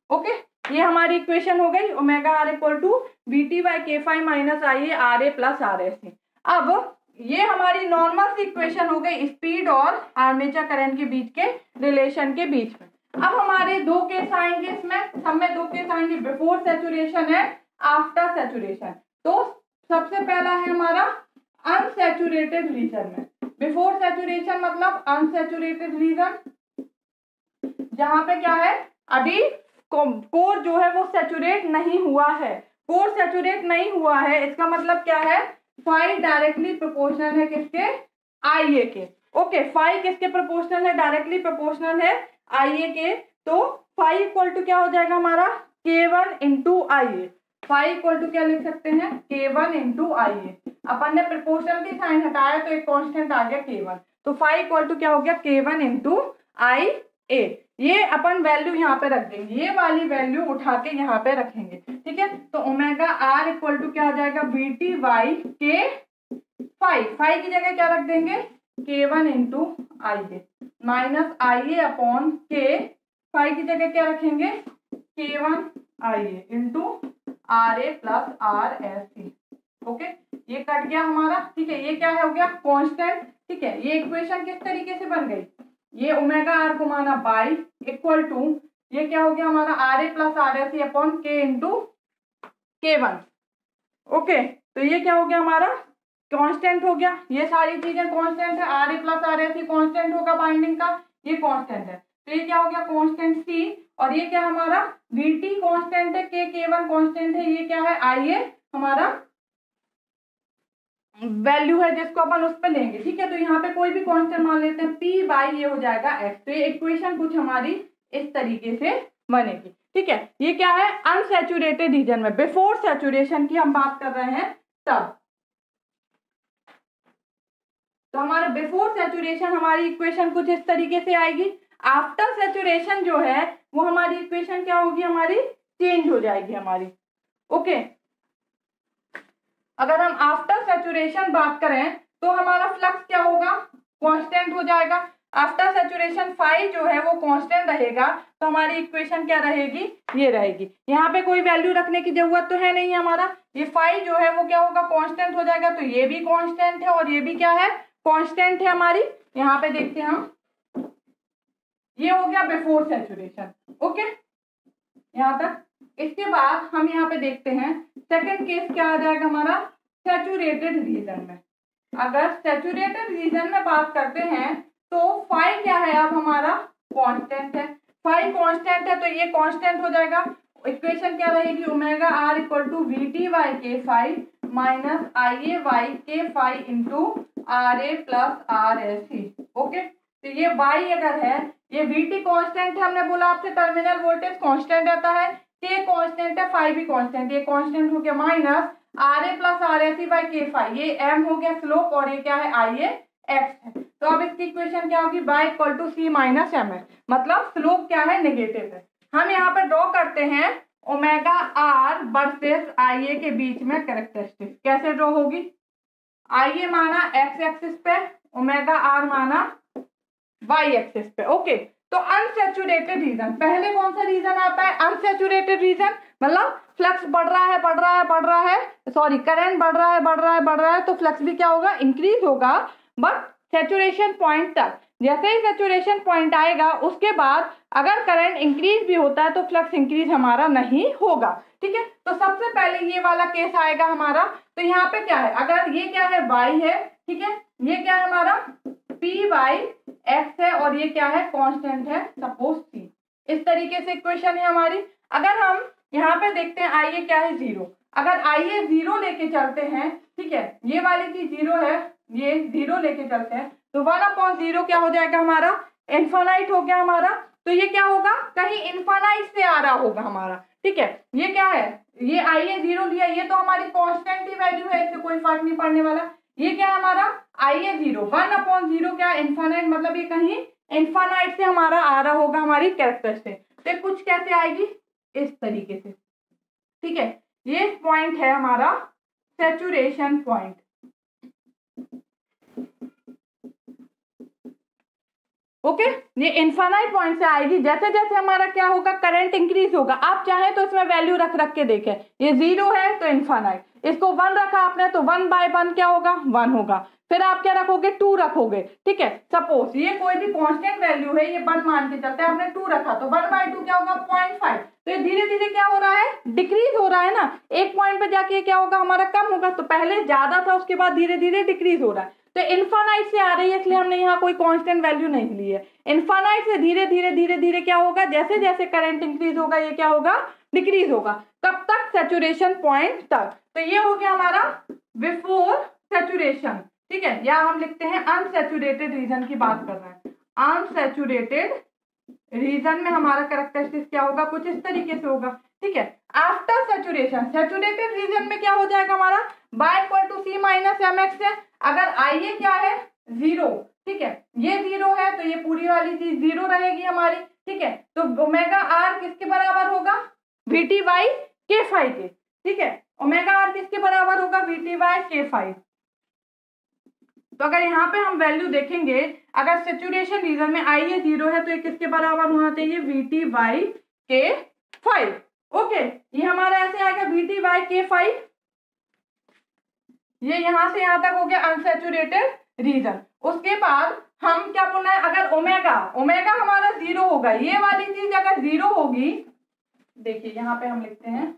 okay, ये हमारी इक्वेशन हो गई omega R equal to VT by K5 minus IA RA plus RSC। अब ये हमारी नॉर्मल सी इक्वेशन हो गई स्पीड और आर्मेचर करंट के बीच के रिलेशन के बीच में। अब हमारे दो केस आएंगे, इसमें सब में दो केस आएंगे, बिफोर सेचुरेशन है आफ्टर सेचुरेशन। तो सबसे पहला है हमारा अनसैचुरेटेड रीजन में। बिफोर सेचुरेशन मतलब अनसैचुरेटेड रीजन, जहां पे क्या है अभी कोर जो है वो सैचुरेट नहीं हुआ है। कोर सैचुरेट नहीं हुआ है इसका मतलब क्या है, फाई डायरेक्टली प्रोपोर्शनल है किसके, IA के। ओके, फाई किसके प्रोपोर्शनल है, डायरेक्टली प्रोपोर्शनल है IA के। तो फाई इक्वल टू क्या हो जाएगा हमारा K1 into IA। Phi equal to क्या लिख सकते हैं, K1 इंटू IA। अपन ने प्रोपोर्शनल की साइन हटाया तो एक कांस्टेंट आ गया K1, तो फाई इक्वल टू क्या हो गया K1 इंटू IA। ये अपन वैल्यू यहाँ पे रख देंगे, ये वाली वैल्यू उठा के यहाँ पे रखेंगे, ठीक है। तो ओमेगा आर इक्वल टू क्या हो जाएगा VT बाई K5, फाई की जगह क्या रख देंगे K1 into IA minus IA upon K, phi की जगह क्या रखेंगे K1 IA into RA plus RSC। Okay, ये कट गया हमारा, ठीक है। ये क्या हो गया कांस्टेंट, ठीक है। ये इक्वेशन किस तरीके से बन गई, ये ओमेगा आर को माना बाई इक्वल टू ये क्या हो गया हमारा RA plus RSC upon K into K1। Okay, तो ये क्या हो गया हमारा कांस्टेंट हो गया, ये सारी चीजें कांस्टेंट है, RA प्लस RSC कांस्टेंट होगा बाइंडिंग का, ये कांस्टेंट है। तो ये क्या हो गया कांस्टेंट C, और ये क्या हमारा VT कांस्टेंट है, K1 कांस्टेंट है, ये क्या है IA हमारा वैल्यू है जिसको अपन उस पर लेंगे, ठीक है। तो यहाँ पे कोई भी कांस्टेंट मान लेते हैं P बाई ये हो जाएगा X। तो ये इक्वेशन कुछ हमारी इस तरीके से बनेगी, ठीक है। ये क्या है अनसैचुरेटेड रीजन में, बिफोर सैचुरेशन की हम बात कर रहे हैं तब। तो हमारा बिफोर सैचुरेशन हमारी इक्वेशन कुछ इस तरीके से आएगी। आफ्टर सैचुरेशन जो है वो हमारी इक्वेशन क्या होगी, हमारी चेंज हो जाएगी हमारी। ओके, अगर हम आफ्टर सैचुरेशन बात करें तो हमारा फ्लक्स क्या होगा, कांस्टेंट हो जाएगा। आफ्टर सैचुरेशन फाई जो है वो कांस्टेंट रहेगा, तो हमारी इक्वेशन क्या रहेगी, ये रहेगी। यहाँ पे कोई वैल्यू रखने की जरूरत तो है नहीं हमारा, ये फाई जो है वो क्या होगा कांस्टेंट हो जाएगा। तो ये भी कांस्टेंट है और ये भी क्या है कांस्टेंट है हमारी। यहाँ पे देखते हैं हम, ये हो गया बिफोर सैचुरेशन। ओके, यहाँ तक। इसके बाद हम यहाँ पे देखते हैं सेकंड केस क्या आ जाएगा हमारा सैचुरेटेड रीजन में। अगर सैचुरेटेड रीजन में बात करते हैं तो फाई क्या है, अब हमारा कांस्टेंट है। फाई कांस्टेंट है तो ये कांस्टेंट हो जाएगा। इक्वेशन क्या रहेगी omega R equal to VT by K5 minus IA by K5 into RA plus RSC। Okay, तो ये y अगर है, ये VT कांस्टेंट है, हमने बोला आपसे टर्मिनल वोल्टेज कांस्टेंट रहता है, K कांस्टेंट है, फाई भी कांस्टेंट, ये कांस्टेंट हो गया minus RA plus RSC by K5, ये m हो गया स्लोप और ये क्या है IA x है। तो अब इसकी इक्वेशन क्या होगी y equal to C minus m है, मतलब स्लोप क्या है नेगेटिव है। हम यहाँ पे ड्रॉ करते हैं ओमेगा आर वर्सेस IA के बीच में कैरेक्टरिस्टिक, कैसे ड्रॉ होगी, IA माना x एक्सिस पे, ओमेगा आर माना y एक्सिस पे। ओके, तो अनसैचुरेटेड रीजन, पहले कौन सा रीजन आता है अनसैचुरेटेड रीजन, मतलब फ्लक्स बढ़ रहा है, सॉरी करंट बढ़ रहा है, तो फ्लक्स भी क्या होगा इंक्रीज होगा, बट सैचुरेशन पॉइंट तक। जैसे ही सैचुरेशन पॉइंट आएगा उसके बाद अगर करंट इंक्रीज भी होता है तो फ्लक्स इंक्रीज हमारा नहीं होगा, ठीक है। तो सबसे पहले ये वाला केस आएगा हमारा। तो यहाँ पे क्या है, अगर ये क्या है y है, ठीक है, ये क्या है हमारा P बाई X है और ये क्या है कांस्टेंट है सपोज C। इस तरीके से इक्वेशन है हमारी। अगर हम यहाँ पे देखते हैं IA क्या है 0, अगर IA 0 लेके चलते हैं, ठीक है, ये वाली चीज 0 है, ये 0 लेके चलते हैं, तो 1/0 क्या हो जाएगा हमारा इनफाइनाइट हो गया हमारा। तो ये क्या होगा कहीं इनफाइनाइट से आ रहा होगा हमारा, ठीक है। ये क्या है, ये IA 0 लिया, ये तो हमारी कांस्टेंट ही वैल्यू है, इससे कोई फर्क नहीं पड़ने वाला। ये क्या है हमारा IA 0, 1/0 क्या इनफाइनाइट, मतलब ये कहीं इनफाइनाइट से हमारा आ रहा होगा हमारी कैरेक्टरिस्टिक। तो कुछ कैसे आएगी इस तरीके से, ठीक है। ये पॉइंट है हमारा सैचुरेशन पॉइंट। ओके ये इनफाइनाइट पॉइंट से आएगी। जैसे जैसे हमारा क्या होगा, करंट इंक्रीज होगा। आप चाहें तो इसमें वैल्यू रख रख के देखें, ये 0 है तो इनफाइनाइट, इसको 1 रखा आपने तो 1/1 क्या होगा, 1 होगा। फिर आप क्या रखोगे, 2 रखोगे, ठीक है। सपोज ये कोई भी कांस्टेंट वैल्यू है, ये 1 मान के चलते हैं, आपने 2 रखा तो 1/2 क्या होगा, 0.5। तो ये धीरे धीरे क्या हो रहा है, डिक्रीज हो रहा है ना। एक पॉइंट पे जाके क्या होगा, हमारा कम होगा। तो पहले ज्यादा था, उसके बाद धीरे धीरे डिक्रीज हो रहा है। तो इनफाइनाइट से आ रही है, इसलिए हमने यहाँ कोई कांस्टेंट वैल्यू नहीं ली है। इनफाइनाइट से धीरे धीरे धीरे धीरे क्या होगा, जैसे जैसे करंट इंक्रीज होगा ये क्या होगा, डिक्रीज होगा। कब तक, सैचुरेशन पॉइंट तक। तो ये हो गया हमारा बिफोर सैचुरेशन, ठीक है। या हम लिखते हैं अनसैचुरेटेड रीजन की बात कर रहे हैं। अनसैचुरेटेड रीजन में हमारा कैरेक्टरिस्टिक्स क्या होगा, कुछ इस तरीके से होगा, ठीक है। आफ्टर सैचुरेशन, सैचुरेटेड रीजन में क्या हो जाएगा हमारा, y equal to C minus M X है। अगर आई ए क्या है, 0, ठीक है, ये 0 है तो ये पूरी वाली चीज 0 रहेगी हमारी, ठीक है। तो ओमेगा आर किसके बराबर होगा, V T by K five के, ठीक है। ओमेगा आर किसके बराबर होगा, V T by K five. तो अगर यहाँ पे हम वैल्यू देखेंगे, अगर सैचुरेशन रीजन में आई ए 0 है तो ये किसके बराबर होना चाहिए, V T by K five. Okay, ये हमारा ऐसे आएगा V T by K five. ये यहां से यहां तक हो गया अनसैचुरेटेड रीजन। उसके बाद हम क्या बोलना है, अगर ओमेगा हमारा 0 होगा, ये वाली चीज अगर 0 होगी, देखिए यहां पे हम लिखते हैं,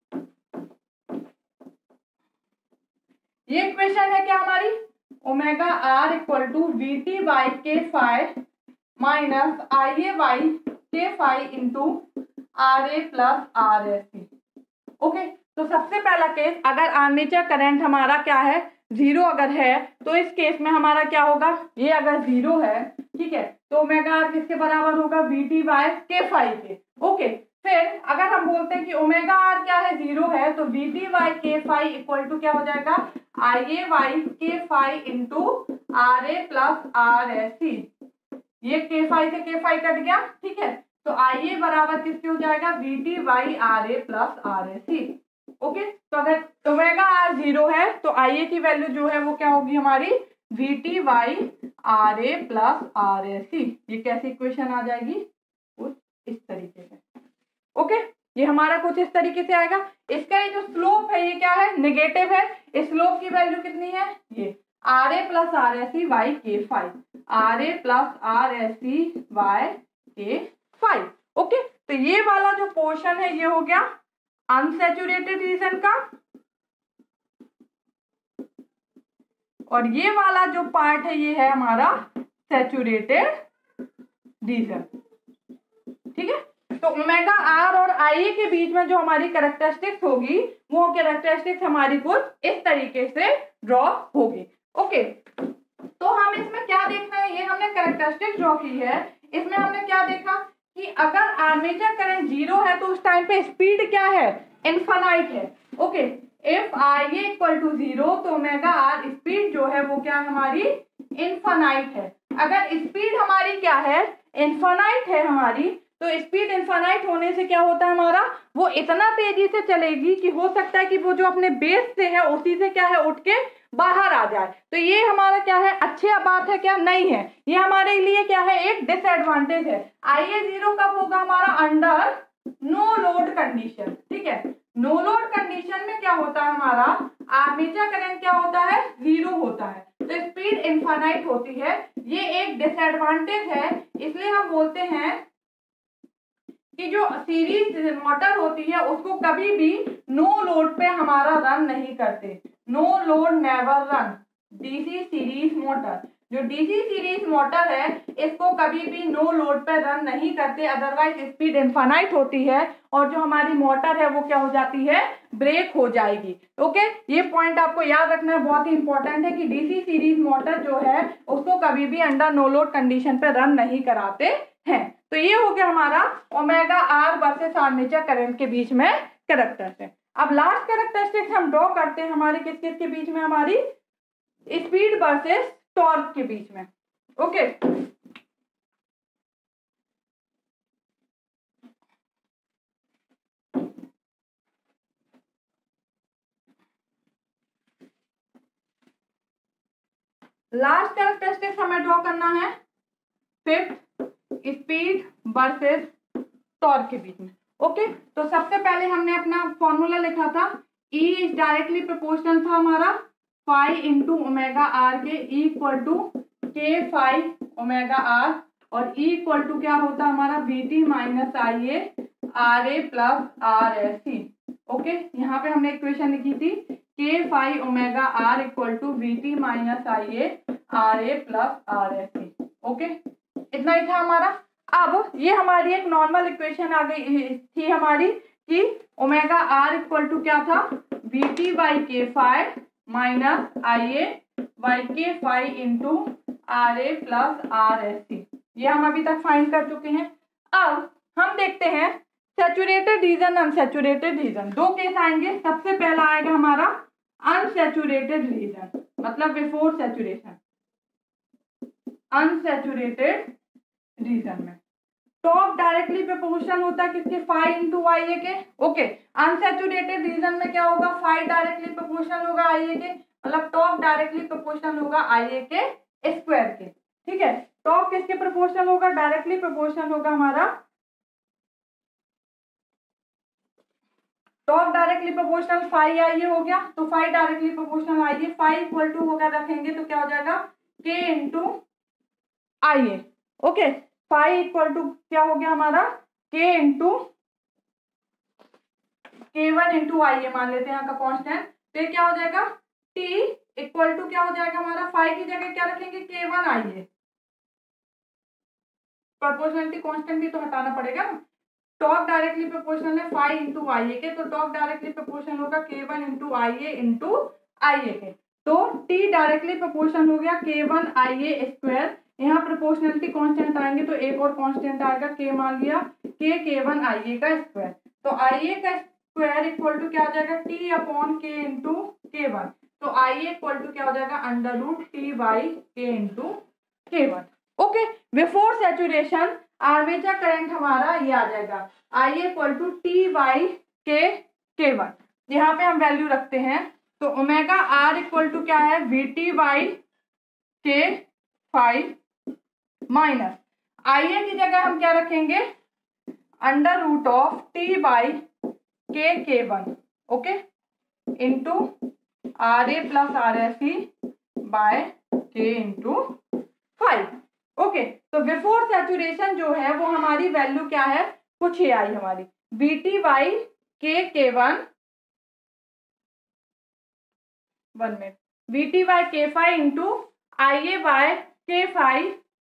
ये इक्वेशन है क्या हमारी, omega R equal to V T by K five minus I A by K five into R A plus R S C. Okay, तो सबसे पहला केस, अगर आर्मेचर करंट हमारा क्या है, 0 अगर है, तो इस केस में हमारा क्या होगा, ये अगर 0 है, ठीक है, तो ओमेगा आर किसके बराबर होगा, V T by K five के। ओके, फिर अगर हम बोलते हैं कि ओमेगा आर क्या है, 0 है, तो V T by K five equal to क्या हो जाएगा, I A by K five into R A plus R S C. ये के फाइव से के फाइव कट गया, ठीक है। तो आई ए बराबर किसके हो जाएगा, V T by R A plus R S C. Okay, तो अगर ओमेगा आर 0 है तो आई ए की वैल्यू जो है वो क्या होगी हमारी, V T by R A plus R A C. ये कैसी इक्वेशन आ जाएगी, कुछ इस तरीके से। ओके, ये हमारा कुछ इस तरीके से आएगा। इसका ये जो स्लोप है ये क्या है, नेगेटिव है। इस स्लोप की वैल्यू कितनी है, ये R A plus R S C by K five, R A plus R S C by K five. Okay, तो ये वाला जो पोर्शन है ये हो गया अनसैचुरेटेड रीजन का, और ये वाला जो पार्ट है ये है हमारा सैचुरेटेड रीजन, ठीक है। तो ओमेगा आर और आई ए के बीच में जो हमारी कैरेक्टरिस्टिक्स होगी, वो कैरेक्टरिस्टिक्स हमारी कुछ इस तरीके से ड्रॉ होगी। ओके, तो हम इसमें क्या देख रहे हैं, ये हमने कैरेक्टरिस्टिक ड्रॉ की है। इसमें हमने क्या देखा कि अगर आर्मेचर करंट 0 है तो उस टाइम पे स्पीड क्या है, इनफाइनाइट है। Okay, if I A equal to 0 तो ओमेगा आर स्पीड जो है वो क्या है हमारी, इनफाइनाइट है। अगर स्पीड हमारी क्या है, इनफाइनाइट है हमारी, तो स्पीड इनफाइनाइट होने से क्या होता है हमारा, वो इतना तेजी से चलेगी कि हो सकता है कि वो जो अपने बेस से है उसी से क्या है उठ के बाहर आ जाए। तो ये हमारा क्या है, अच्छी बात है क्या, नहीं है। ये हमारे लिए क्या है, एक डिसएडवांटेज है। आई ए 0 कब होगा हमारा, अंडर नो लोड कंडीशन, ठीक है। नो लोड कंडीशन में क्या होता है हमारा, आर्मेचर करंट क्या होता है, 0 होता है, तो स्पीड इनफाइनाइट होती है। ये एक डिसएडवांटेज है। इसलिए हम बोलते हैं कि जो सीरीज मोटर होती है उसको कभी भी नो लोड पे हमारा रन नहीं करते, no load never run. DC series motor, जो डीसी सीरीज मोटर है इसको कभी भी नो लोड पे रन नहीं करते, अदरवाइज स्पीड इनफाइनाइट होती है और जो हमारी मोटर है वो क्या हो जाती है, ब्रेक हो जाएगी। ओके, ये पॉइंट आपको याद रखना बहुत ही इंपॉर्टेंट है कि डीसी सीरीज मोटर जो है उसको कभी भी अंडर नो लोड कंडीशन पे रन नहीं कराते हैं। तो ये हो गया हमारा omega R versus armature current के बीच में कैरेक्टरिस्टिक। अब लास्ट कैरेक्टरिस्टिक हम ड्रॉ करते हैं हमारे किस किस के बीच में, हमारी स्पीड वर्सेस टॉर्क के बीच में। ओके, लास्ट कैरेक्टरिस्टिक हमें ड्रॉ करना है फिफ्थ स्पीड वर्सेस टॉर्क के बीच में। ओके, तो सबसे पहले हमने अपना फॉर्मूला लिखा था, E इज डायरेक्टली प्रोपोर्शनल था हमारा फाई इंटू ओमेगा आर के, equal to K phi omega R, और E इक्वल टू क्या होता हमारा V T minus I A R A plus R S C. Okay, यहाँ पे हमने इक्वेशन लिखी थी K phi omega R equal to V T minus I A R A plus R S C. Okay, इतना ही था हमारा। अब ये हमारी एक नॉर्मल इक्वेशन आ गई थी हमारी कि ओमेगा आर इक्वल टू क्या था V T by K phi minus I A by K phi into R A plus R S C. ये हम अभी तक फाइंड कर चुके हैं। अब हम देखते हैं सैचुरेटेड रीजन, अनसैचुरेटेड रीजन। दो केस आएंगे। सबसे पहला आएगा हमारा अनसैचुरेटेड रीजन, मतलब बिफोर सैचुरेशन। अनसैचुरेटेड रीजन में टॉप डायरेक्टली प्रोपोर्शनल होता है किसके, फाई इंटू आई ए के। ओके, अनसैचुरेटेड रीजन में क्या होगा, फाई डायरेक्टली प्रोपोर्शनल होगा आई ए के, मतलब टॉप डायरेक्टली प्रोपोर्शनल होगा आई ए के स्क्वायर के। ठीक है, टॉप किसके प्रोपोर्शनल होगा, डायरेक्टली प्रोपोर्शनल होगा हमारा, टॉप directly proportional phi I A हो गया, तो phi directly proportional I A, phi equal to होगा रखेंगे तो क्या हो जाएगा K into I A. Okay, phi equal to क्या हो गया हमारा के into K one into I ए मान लेते हैं यहाँ का कांस्टेंट। तो ये क्या हो जाएगा टी इक्वल टू क्या हो जाएगा हमारा, फाई की जगह क्या रखेंगे K one I A. Proportionality constant भी तो हटाना पड़ेगा ना। टॉप डायरेक्टली प्रोपोर्शनल है फाई इंटू आई ए के, तो टॉप डायरेक्टली प्रोपोर्शनल होगा K one into I A into I A के। तो टी डायरेक्टली प्रोपोर्शनल हो गया K one I A square. यहाँ प्रोपोर्शनलिटी कांस्टेंट आएंगे तो एक और कांस्टेंट आएगा के, मान लिया के वन आई ए का स्क्वायर। तो आई ए का स्क्वायर इक्वल टू क्या हो जाएगा T upon K into K one. तो आई ए इक्वल टू क्या हो जाएगा under root T by K into K one. Okay, before saturation armature current हमारा ये आ जाएगा I equal to T by K one. यहाँ पे हम वैल्यू रखते हैं तो ओमेगा आर इक्वल टू क्या है V T by K five minus I A की जगह हम क्या रखेंगे under root of T by K one. Okay, into R A plus R S C by K into five. Okay, तो बिफोर सैचुरेशन जो है वो हमारी वैल्यू क्या है, कुछ ही आई हमारी B T by K one minute B T by K five into I A by K five.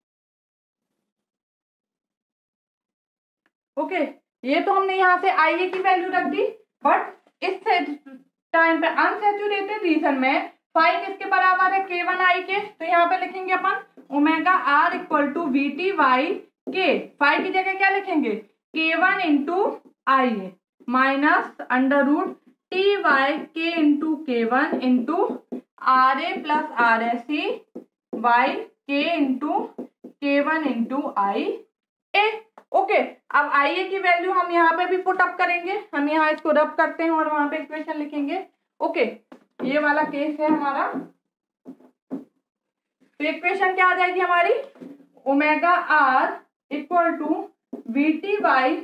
Okay, ये तो हमने यहाँ से आई ए की वैल्यू रख दी, बट इस टाइम पे अनसैचुरेटेड रीजन में फाइव किसके बराबर है के वन आई के। तो यहाँ पे लिखेंगे अपन omega R equal to V T Y K, five की जगह क्या लिखेंगे K one into I A minus under root T Y K into K one into R A plus R S C Y K into K one into I A. Okay, अब आई ए की वैल्यू हम यहाँ पे भी पुट अप करेंगे, हम यहाँ इसको रब करते हैं और वहां पे इक्वेशन लिखेंगे। ओके, ये वाला केस है हमारा। तो इक्वेशन क्या आ जाएगी हमारी omega R equal to V T by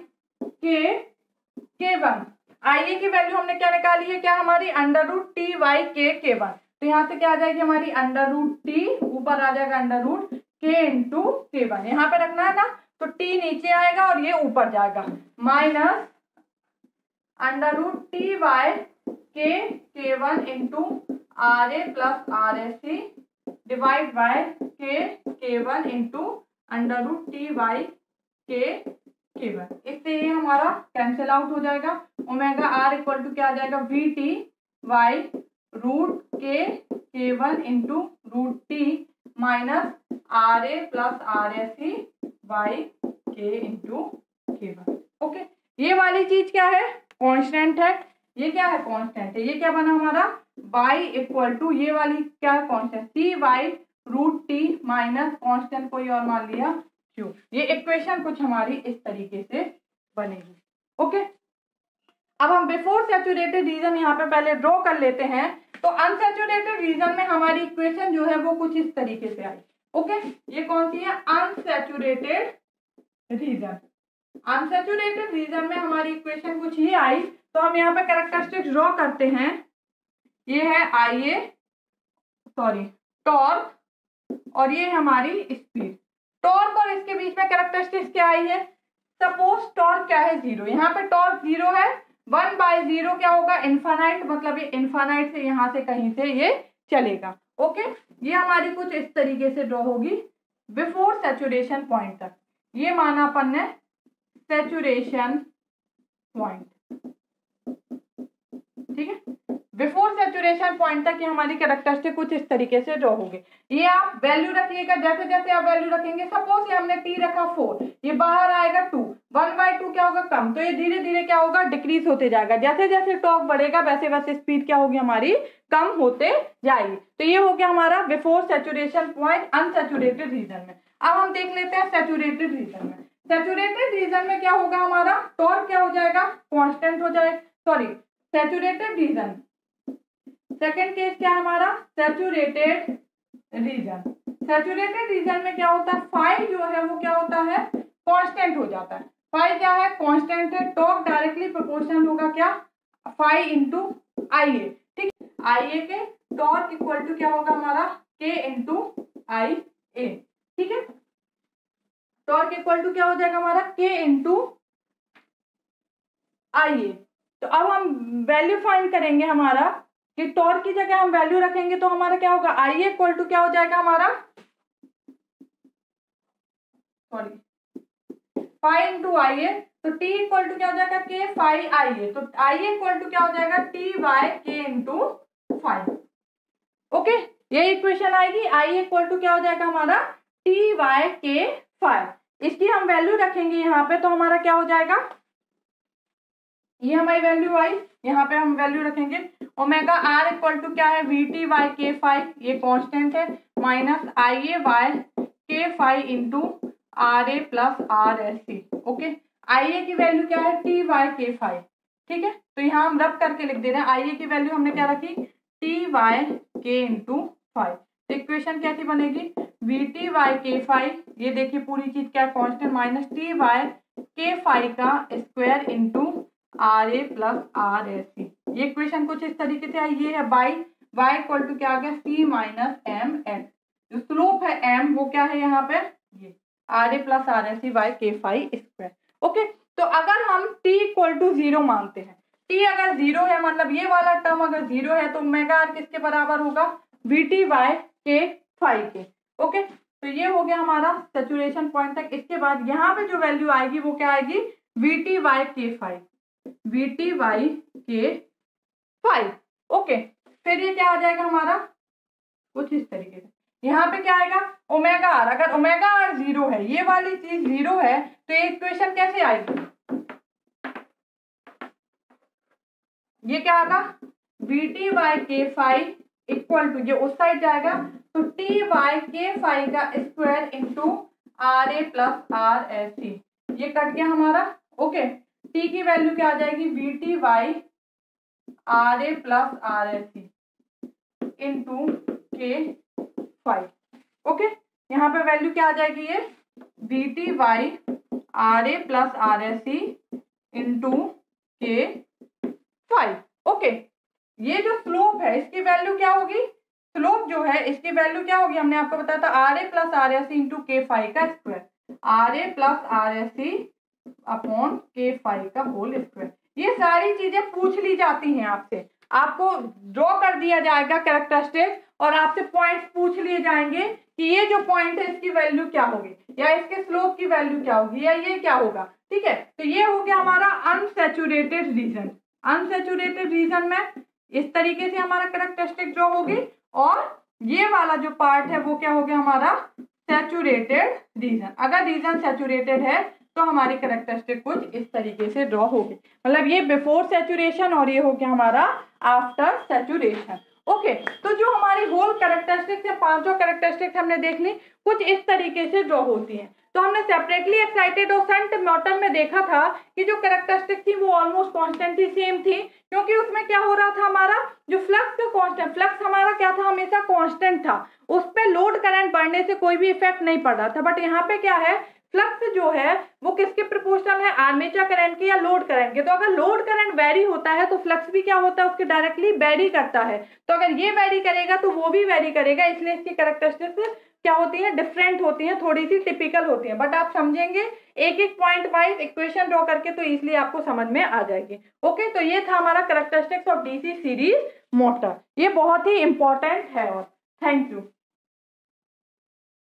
K one. I A की वैल्यू हमने क्या निकाली है, क्या हमारी under root T by K one. तो यहाँ से क्या आ जाएगी हमारी अंडर रूट टी, ऊपर आ जाएगा under root K into K one. यहाँ पे रखना है ना, तो टी नीचे आएगा और ये ऊपर जाएगा, minus under root T by K one into R A plus R S C divide by K one into under root T by K one. इससे ये हमारा कैंसिल आउट हो जाएगा। ओमेगा आर इक्वल टू क्या आ जाएगा V T by root K one into root T minus R A plus R S C by K into K one. Okay, ये वाली चीज क्या है कांस्टेंट है, ये क्या है कांस्टेंट है, ये क्या बना हमारा बाई इक्वल टू ये वाली क्या है constant C by root T minus constant कोई और मान लिया क्यू। ये इक्वेशन कुछ हमारी इस तरीके से बनेगी। ओके, अब हम बिफोर सैचुरेटेड रीजन यहाँ पे पहले ड्रॉ कर लेते हैं। तो अनसैचुरेटेड रीजन में हमारी इक्वेशन जो है वो कुछ इस तरीके से आई। ओके, ये कौन सी है अनसैचुरेटेड रीजन। अनसैचुरेटेड रीजन में हमारी इक्वेशन कुछ ये आई, तो हम यहाँ पे कैरेक्टरिस्टिक्स ड्रॉ करते हैं। ये है टॉर्क और ये हमारी स्पीड। टॉर्क और इसके बीच में कैरेक्टरिस्टिक्स क्या आई है? सपोज टॉर्क क्या है? 0। यहाँ पे टॉर्क 0 है, 1/0 क्या होगा? इन्फानाइट, मतलब ये इन्फानाइट से यहाँ से कहीं से ये चलेगा। ओके, ये हमारी कुछ इस तरीके से ड्रॉ होगी बिफोर सैचुरेशन पॉइंट तक। ये माना अपन ने सैचुरेशन पॉइंट, ठीक है। बिफोर सैचुरेशन पॉइंट तक ये हमारी कैरेक्टरिस्टिक कुछ इस तरीके से ड्रॉ होगी। ये आप वैल्यू रखिएगा, जैसे जैसे आप वैल्यू रखेंगे, सपोज ये हमने t रखा 4, ये बाहर आएगा 2, 1/2 क्या होगा? कम, तो ये धीरे धीरे क्या होगा? डिक्रीज होते जाएगा। जैसे जैसे टॉर्क बढ़ेगा वैसे वैसे स्पीड क्या होगी? हमारी कम होते जाएगी। तो ये हो गया हमारा before saturation point unsaturated region में। अब हम देख लेते हैं सैचुरेटेड रीजन में। सैचुरेटेड रीजन में क्या होगा? हमारा टॉर्क क्या हो जाएगा? कांस्टेंट हो जाएगा। Sorry, saturated region, second case क्या हमारा? Saturated reason. सैचुरेटेड रीजन में क्या होता है? फाई जो है वो क्या होता है? कांस्टेंट हो जाता है। फाई क्या है? कांस्टेंट है। टॉर्क डायरेक्टली प्रोपोर्शनल होगा क्या? फाई इंटू आई ए, ठीक। आई ए के टॉर्क इक्वल टू क्या होगा हमारा? के इंटू आई ए, ठीक है। टॉर्क इक्वल टू क्या हो जाएगा हमारा? के इंटू आई ए। तो अब हम वैल्यू फाइंड करेंगे हमारा कि टॉर्क की जगह हम वैल्यू रखेंगे तो हमारा क्या होगा? आई इक्वल टू क्या हो जाएगा हमारा? Phi into I A. तो टी इक्वल टू क्या हो जाएगा? के फाई आई ए। तो आई इक्वल टू क्या हो जाएगा? T by K into phi. Okay, ये इक्वेशन आएगी। आई इक्वल टू क्या हो जाएगा हमारा? T by K phi. इसकी हम वैल्यू रखेंगे यहाँ पे, तो हमारा क्या हो जाएगा? ये हमारी वैल्यू आई, यहाँ पे हम वैल्यू रखेंगे। ओमेगा आर इक्वल टू क्या है? V T by K phi, ये कांस्टेंट है, minus I A by K phi into R A plus R S C. Okay, I A की वैल्यू क्या है? टी बाय के फाई, ठीक है। तो यहाँ हम रब करके लिख दे रहे हैं। आई ए की वैल्यू हमने क्या रखी? T by K into phi. तो इक्वेशन कैसी बनेगी? V T by K phi, ये देखिए पूरी चीज क्या constant, minus T by K phi का square into R A plus R S C. ये इक्वेशन कुछ इस तरीके से आई। ये है बाई, वाई इक्वल टू क्या आ गया? C minus M X. जो स्लोप है एम वो क्या है यहाँ पे? ये R A plus R S C by K phi square. Okay, तो अगर हम t इक्वल टू 0 मानते हैं, t अगर 0 है, मतलब ये वाला टर्म अगर 0 है, तो ओमेगा आर किसके बराबर होगा? V T by K phi के। ओके, तो ये हो गया हमारा सैचुरेशन पॉइंट तक। इसके बाद यहाँ पे जो वैल्यू आएगी वो क्या आएगी? V T by K phi, V T by K phi. Okay, फिर ये क्या आ जाएगा हमारा? कुछ इस तरीके से। यहाँ पे क्या आएगा? Omega R. अगर ओमेगा आर 0 है, ये वाली चीज 0 है, तो ये इक्वेशन कैसे आएगी? ये क्या आएगा? V T by K phi equal to, ये उस साइड जाएगा, तो टी बाई के फाई का square into R A plus R S C. ये कट गया हमारा। ओके, टी की वैल्यू क्या आ जाएगी? V T by R A plus R S C into K phi. Okay, यहाँ पे वैल्यू क्या आ जाएगी? ये V T by R A plus R S C into K phi. Okay, ये जो स्लोप है इसकी वैल्यू क्या होगी? स्लोप जो है इसकी वैल्यू क्या होगी? हमने आपको बताया था R A plus R S C into K phi का square, R A plus R S C upon K phi का होल स्क्वायर। ये सारी चीजें पूछ ली जाती हैं आपसे, आपको ड्रॉ कर दिया जाएगा कैरेक्टरिस्टिक, और आपसे पॉइंट्स पूछ लिए जाएंगे कि ये जो पॉइंट है इसकी वैल्यू क्या होगी, या इसके स्लोप की वैल्यू क्या होगी, या ये क्या होगा। ठीक है, तो ये हो गया हमारा अनसैचुरेटेड रीजन। अनसैचुरेटेड रीजन में इस तरीके से हमारा कैरेक्टरिस्टिक ड्रॉ होगी, और ये वाला जो पार्ट है वो क्या हो गया हमारा सैचुरेटेड रीजन। अगर रीजन सैचुरेटेड है तो हमारी कैरेक्टरिस्टिक कुछ इस तरीके से ड्रॉ होगी, मतलब ये बिफोर सैचुरेशन और ये हो गया हमारा आफ्टर सैचुरेशन। ओके, तो जो हमारी होल कैरेक्टरिस्टिक्स या पांचों कैरेक्टरिस्टिक्स हमने देख ली, कुछ इस तरीके से ड्रॉ होती हैं। तो हमने सेपरेटली एक्साइटेड और शंट मोटर में देखा था कि जो कैरेक्टरिस्टिक थी वो ऑलमोस्ट कॉन्स्टेंटली सेम थी, क्योंकि उसमें क्या हो रहा था, हमारा जो फ्लक्स का कांस्टेंट, फ्लक्स हमारा क्या था, हमेशा कांस्टेंट था, उस पर लोड करंट बढ़ने से कोई भी इफेक्ट नहीं पड़ रहा था। बट यहाँ पे क्या है, फ्लक्स जो है वो किसके प्रोपोर्शनल है, आर्मेचर करंट के या लोड करंट के। तो अगर लोड करंट वेरी होता है तो फ्लक्स भी क्या होता है, उसके डायरेक्टली वेरी करता है। तो अगर ये वेरी करेगा तो वो भी वेरी करेगा, इसलिए इसकी कैरेक्टरिस्टिक्स क्या होती है, डिफरेंट होती है, थोड़ी सी टिपिकल होती है। बट आप समझेंगे एक एक पॉइंट वाइज इक्वेशन ड्रॉ करके तो इसलिए आपको समझ में आ जाएगी। ओके, तो ये था हमारा characteristics of DC series motor, ये बहुत ही इंपॉर्टेंट है। और थैंक यू।